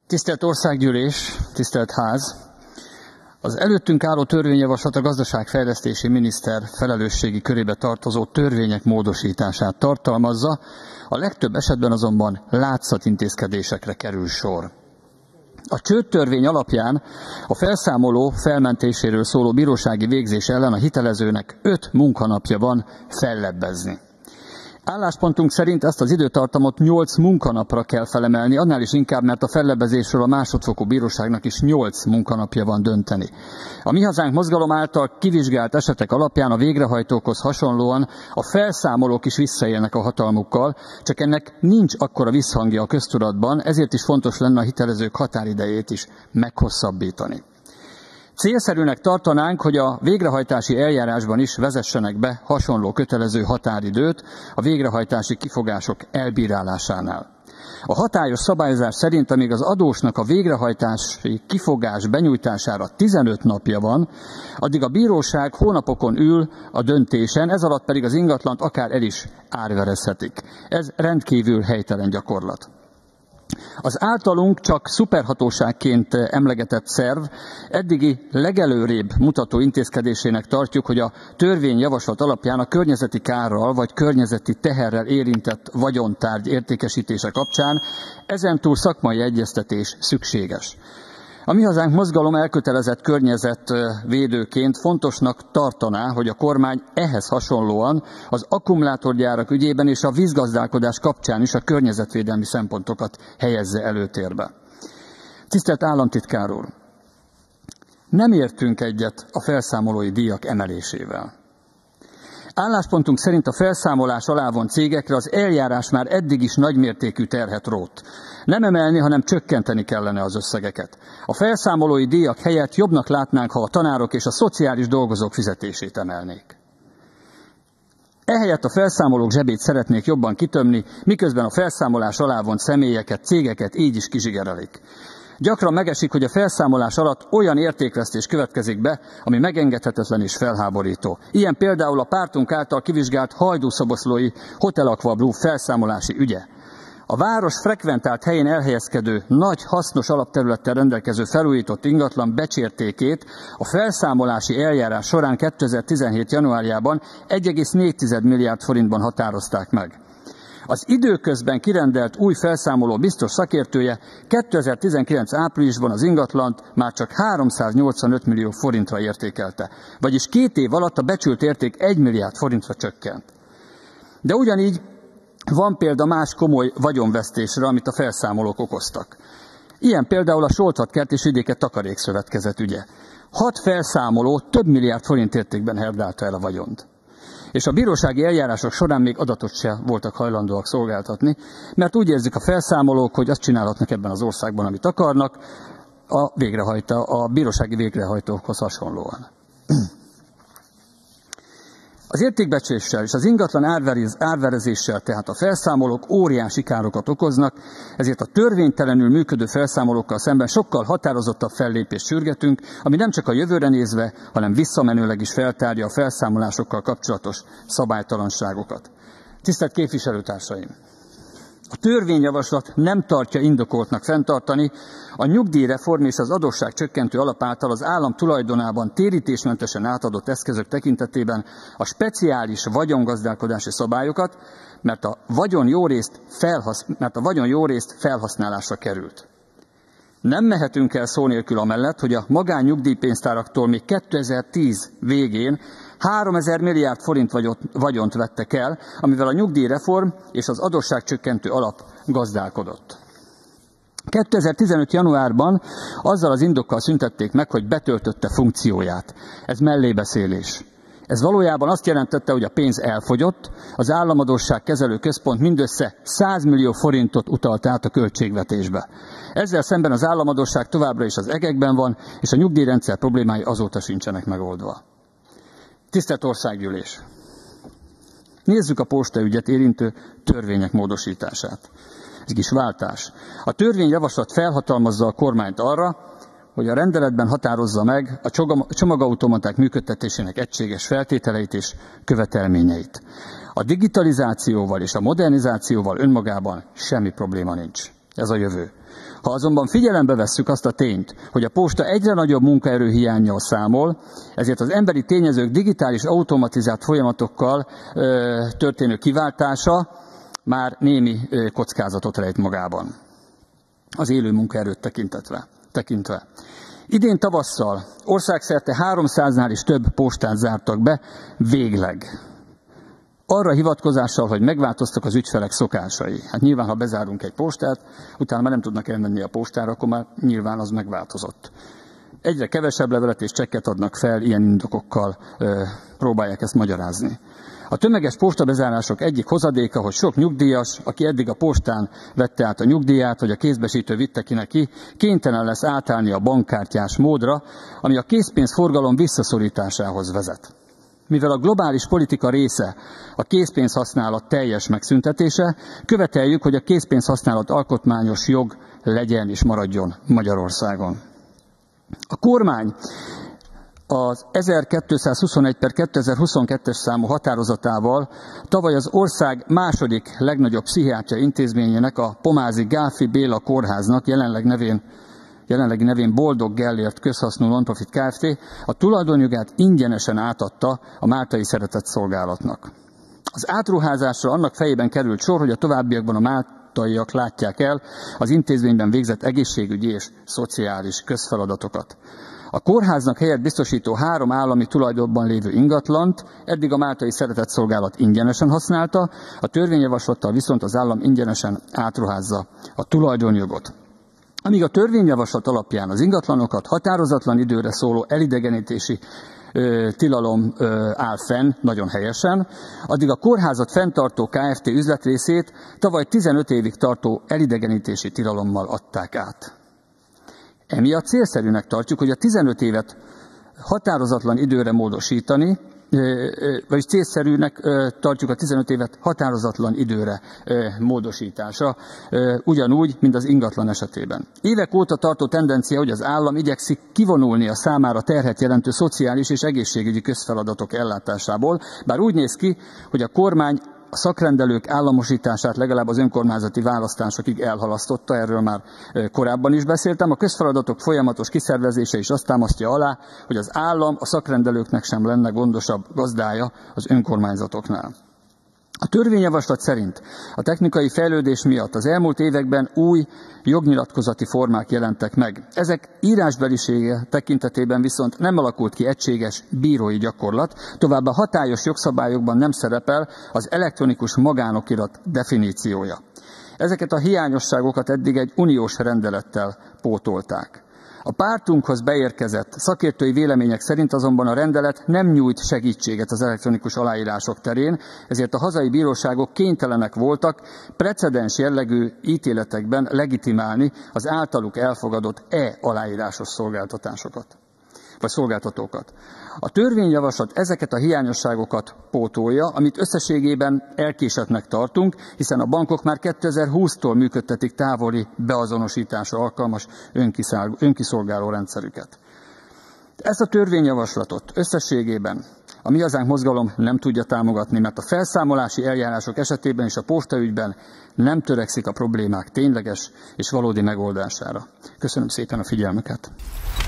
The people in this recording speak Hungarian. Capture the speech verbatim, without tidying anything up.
Tisztelt Országgyűlés, tisztelt Ház! Az előttünk álló törvényjavaslat a gazdaságfejlesztési miniszter felelősségi körébe tartozó törvények módosítását tartalmazza, a legtöbb esetben azonban látszatintézkedésekre kerül sor. A csődtörvény alapján a felszámoló felmentéséről szóló bírósági végzés ellen a hitelezőnek öt munkanapja van fellebbezni. Álláspontunk szerint ezt az időtartamot nyolc munkanapra kell felemelni, annál is inkább, mert a fellebbezésről a másodfokú bíróságnak is nyolc munkanapja van dönteni. A Mi Hazánk mozgalom által kivizsgált esetek alapján a végrehajtókhoz hasonlóan a felszámolók is visszaélnek a hatalmukkal, csak ennek nincs akkora visszhangja a köztudatban, ezért is fontos lenne a hitelezők határidejét is meghosszabbítani. Célszerűnek tartanánk, hogy a végrehajtási eljárásban is vezessenek be hasonló kötelező határidőt a végrehajtási kifogások elbírálásánál. A hatályos szabályozás szerint, amíg az adósnak a végrehajtási kifogás benyújtására tizenöt napja van, addig a bíróság hónapokon ül a döntésen, ez alatt pedig az ingatlant akár el is árverezhetik. Ez rendkívül helytelen gyakorlat. Az általunk csak szuperhatóságként emlegetett szerv eddigi legelőrébb mutató intézkedésének tartjuk, hogy a törvényjavaslat alapján a környezeti kárral vagy környezeti teherrel érintett vagyontárgy értékesítése kapcsán ezentúl szakmai egyeztetés szükséges. A Mi Hazánk mozgalom elkötelezett környezetvédőként fontosnak tartaná, hogy a kormány ehhez hasonlóan az akkumulátorgyárak ügyében és a vízgazdálkodás kapcsán is a környezetvédelmi szempontokat helyezze előtérbe. Tisztelt Államtitkár úr! Nem értünk egyet a felszámolói díjak emelésével. Álláspontunk szerint a felszámolás alá vont cégekre az eljárás már eddig is nagymértékű terhet rótt. Nem emelni, hanem csökkenteni kellene az összegeket. A felszámolói díjak helyett jobbnak látnánk, ha a tanárok és a szociális dolgozók fizetését emelnék. Ehelyett a felszámolók zsebét szeretnék jobban kitömni, miközben a felszámolás alá vont személyeket, cégeket így is kizsigerelik. Gyakran megesik, hogy a felszámolás alatt olyan értékvesztés következik be, ami megengedhetetlen és felháborító. Ilyen például a pártunk által kivizsgált hajdúszoboszlói Hotel Aqua Blue felszámolási ügye. A város frekventált helyén elhelyezkedő, nagy hasznos alapterülettel rendelkező felújított ingatlan becsértékét a felszámolási eljárás során kétezer-tizenhét januárjában egy egész négy milliárd forintban határozták meg. Az időközben kirendelt új felszámoló biztos szakértője kétezer-tizenkilenc áprilisban az ingatlant már csak háromszáznyolcvanöt millió forintra értékelte, vagyis két év alatt a becsült érték egy milliárd forintra csökkent. De ugyanígy van példa más komoly vagyonvesztésre, amit a felszámolók okoztak. Ilyen például a Solthatkert és Vidéke Takarékszövetkezet ügye. Hat felszámoló több milliárd forint értékben herdálta el a vagyont. És a bírósági eljárások során még adatot se voltak hajlandóak szolgáltatni, mert úgy érzik a felszámolók, hogy azt csinálhatnak ebben az országban, amit akarnak, a, végrehajta, a bírósági végrehajtókhoz hasonlóan. Az értékbecsléssel és az ingatlan árverez, árverezéssel tehát a felszámolók óriási károkat okoznak, ezért a törvénytelenül működő felszámolókkal szemben sokkal határozottabb fellépést sürgetünk, ami nem csak a jövőre nézve, hanem visszamenőleg is feltárja a felszámolásokkal kapcsolatos szabálytalanságokat. Tisztelt képviselőtársaim! A törvényjavaslat nem tartja indokoltnak fenntartani a nyugdíjreform és az adósságcsökkentő alap által az állam tulajdonában térítésmentesen átadott eszközök tekintetében a speciális vagyongazdálkodási szabályokat, mert a vagyon jó részt, felhasz, mert a vagyon jó részt felhasználásra került. Nem mehetünk el szó nélkül amellett, hogy a magánnyugdíjpénztáraktól még kétezer-tíz végén háromezer milliárd forint vagyont vettek el, amivel a nyugdíjreform és az adósságcsökkentő alap gazdálkodott. kétezer-tizenöt januárban azzal az indokkal szüntették meg, hogy betöltötte funkcióját. Ez mellébeszélés. Ez valójában azt jelentette, hogy a pénz elfogyott, az Államadósság Kezelő Központ mindössze száz millió forintot utalt át a költségvetésbe. Ezzel szemben az államadósság továbbra is az egekben van, és a nyugdíjrendszer problémái azóta sincsenek megoldva. Tisztelt Országgyűlés! Nézzük a postaügyet érintő törvények módosítását. Ez egy kis váltás. A törvényjavaslat felhatalmazza a kormányt arra, hogy a rendeletben határozza meg a csomagautomaták működtetésének egységes feltételeit és követelményeit. A digitalizációval és a modernizációval önmagában semmi probléma nincs. Ez a jövő. Ha azonban figyelembe vesszük azt a tényt, hogy a posta egyre nagyobb munkaerőhiánnyal számol, ezért az emberi tényezők digitális automatizált folyamatokkal ö, történő kiváltása már némi ö, kockázatot rejt magában. Az élő munkaerőt tekintetve, tekintve. Idén tavasszal országszerte háromszáznál is több postát zártak be végleg. Arra hivatkozással, hogy megváltoztak az ügyfelek szokásai. Hát nyilván, ha bezárunk egy postát, utána már nem tudnak elmenni a postára, akkor már nyilván az megváltozott. Egyre kevesebb levelet és csekket adnak fel, ilyen indokokkal ö, próbálják ezt magyarázni. A tömeges postabezárások egyik hozadéka, hogy sok nyugdíjas, aki eddig a postán vette át a nyugdíját, vagy a kézbesítő vitte ki neki, kénytelen lesz átállni a bankkártyás módra, ami a készpénzforgalom visszaszorításához vezet. Mivel a globális politika része a készpénzhasználat teljes megszüntetése, követeljük, hogy a készpénzhasználat alkotmányos jog legyen és maradjon Magyarországon. A kormány az ezerkétszázhuszonegy per kétezer-huszonkettes számú határozatával tavaly az ország második legnagyobb pszichiátriai intézményének, a Pomázi Gálffy Béla kórháznak, jelenleg nevén jelenlegi nevén Boldog Gellért közhasznú non-profit Kft. A tulajdonjogát ingyenesen átadta a Máltai Szeretetszolgálatnak. Az átruházásra annak fejében került sor, hogy a továbbiakban a máltaiak látják el az intézményben végzett egészségügyi és szociális közfeladatokat. A kórháznak helyet biztosító három állami tulajdonban lévő ingatlant eddig a Máltai Szeretetszolgálat ingyenesen használta, a törvényjavaslattal viszont az állam ingyenesen átruházza a tulajdonjogot. Amíg a törvényjavaslat alapján az ingatlanokat határozatlan időre szóló elidegenítési ö, tilalom ö, áll fenn, nagyon helyesen, addig a kórházat fenntartó Kft. Üzletrészét tavaly tizenöt évig tartó elidegenítési tilalommal adták át. Emiatt célszerűnek tartjuk, hogy a tizenöt évet határozatlan időre módosítani, vagyis célszerűnek tartjuk a tizenöt évet határozatlan időre módosítása, ugyanúgy, mint az ingatlan esetében. Évek óta tartó tendencia, hogy az állam igyekszik kivonulni a számára terhet jelentő szociális és egészségügyi közfeladatok ellátásából, bár úgy néz ki, hogy a kormány a szakrendelők államosítását legalább az önkormányzati választásokig elhalasztotta, erről már korábban is beszéltem. A közfeladatok folyamatos kiszervezése is azt támasztja alá, hogy az állam a szakrendelőknek sem lenne gondosabb gazdája az önkormányzatoknál. A törvényjavaslat szerint a technikai fejlődés miatt az elmúlt években új jognyilatkozati formák jelentek meg. Ezek írásbelisége tekintetében viszont nem alakult ki egységes bírói gyakorlat, továbbá hatályos jogszabályokban nem szerepel az elektronikus magánokirat definíciója. Ezeket a hiányosságokat eddig egy uniós rendelettel pótolták. A pártunkhoz beérkezett szakértői vélemények szerint azonban a rendelet nem nyújt segítséget az elektronikus aláírások terén, ezért a hazai bíróságok kénytelenek voltak precedens jellegű ítéletekben legitimálni az általuk elfogadott e-aláírásos szolgáltatásokat, vagy szolgáltatókat. A törvényjavaslat ezeket a hiányosságokat pótolja, amit összességében elkésettnek tartunk, hiszen a bankok már kétezer-húsztól működtetik távoli beazonosításra alkalmas önkiszolgáló rendszerüket. Ezt a törvényjavaslatot összességében a Mi Hazánk mozgalom nem tudja támogatni, mert a felszámolási eljárások esetében és a postaügyben nem törekszik a problémák tényleges és valódi megoldására. Köszönöm szépen a figyelmüket!